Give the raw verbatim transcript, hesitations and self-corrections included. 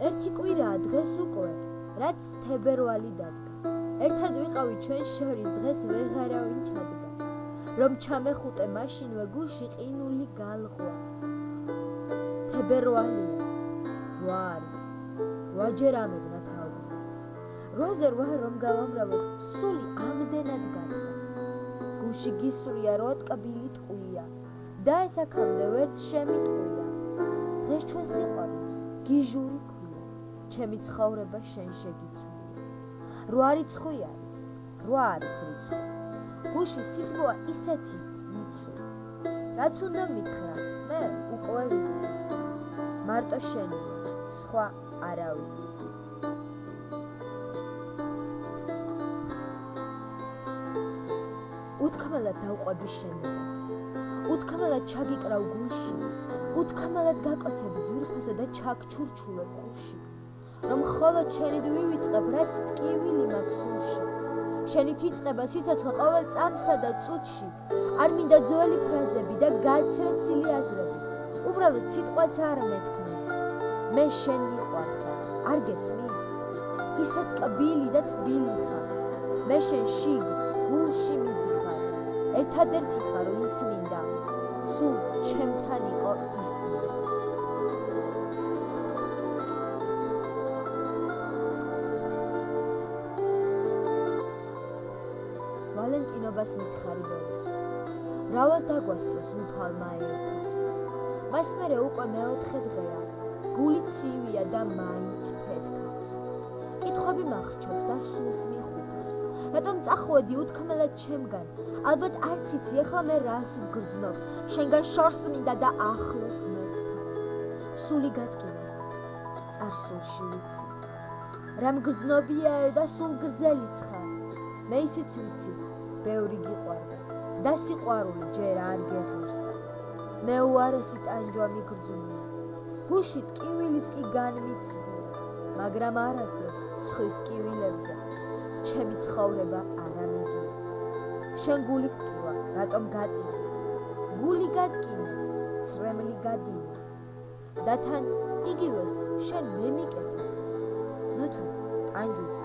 ერთი კვირაა დღეს უკვე, რაც თებერვალი დადგა. ერთად ვიყავით ჩვენ შორის დღეს ვეღარავინ ჩადგა. რომ ჩამეხუტე მაშინვე გულში ყინული გალღვა. თებერვალია, რვა არის, რვაჯერ ამებნა თავზე. რვაზე რვა რომ გავამრავლოთ, სული ამდენად გადდა. გულში გისვრია რვა ტკბილი ტყვია და ეს აქამდე ვერც შემიტყვია. დღეს ჩვენ სიყვარულს გიჟური ქვია, ჩემი ცხოვრება შენ შეგიცვლია. რვა რიცხვი არის, რვა არის რიცხვი. გულში სიტყვა ისეთი მიწვი. რაც უნდა მითხრა, მე უკვე ვიცი. მარტო შენია, სხვა არავის. უთქმელად დავყვები შენებას. უთქმელად ჩაგიკრავ გულში. უთქმელად გაკოცებ ძვირფასო და ჩაგჩურჩულებ ყულში. რომ მხოლოდ შენით ვივიწყებ, რაც ტკივილი მაქვს სულში. შენით იწყება სიცოცხლე ყოველ წამსა და წუთში. არ მინდა ძველი ფრაზები და გაცრეცილი აზრები. უბრალოდ სიტყვაც არ მეთქმის. მე შენ მიყვარხარ, არ გესმის? ისე ტკბილი და თბილი ხარ. მე შენ შიგ გულში მიზიხარ. ერთადერთი ხარ, ვინც მინდა სულ ჩემთან იყო ისმი. ვალენტინობას მითხარი ბოლოს. მრავალს დაგვასწროს უფალმა ერთად. მას მერე უკვე მეოთხე დღეა. გული ცივია და მაინც ფეთქავს. კითხვები მახრჩობს და სულს მიხუქავს. რატომ წახვედი უთქმელად ჩემგან? ალბათ არც იცი ახლა მე რას ვგრძნობ. შენგან შორს მინდა და ახლოს ღმერთთან. სული გატკინეს, წარსულში ვიცი. რამ გრძნობია და სულ გრძელიც ხარ. მე ისიც ვიცი, ბევრი გიყვარდა და სიყვარული ჯერ არ გეღირს. მე უარესი ტანჯვა მიგრძნია. გულში ტკივილიც კი განმიცდია, მაგრამ არასდროს სხვის ტკივილებზე ჩემი ცხოვრება არ ამიგია. შენ გული გტკივა, რატომ გატკინეს? გული გატკინეს, ცრემლი გადინეს და თან იგივეს შენ მე მიკეთებ. ნუ თუ ტანჯვის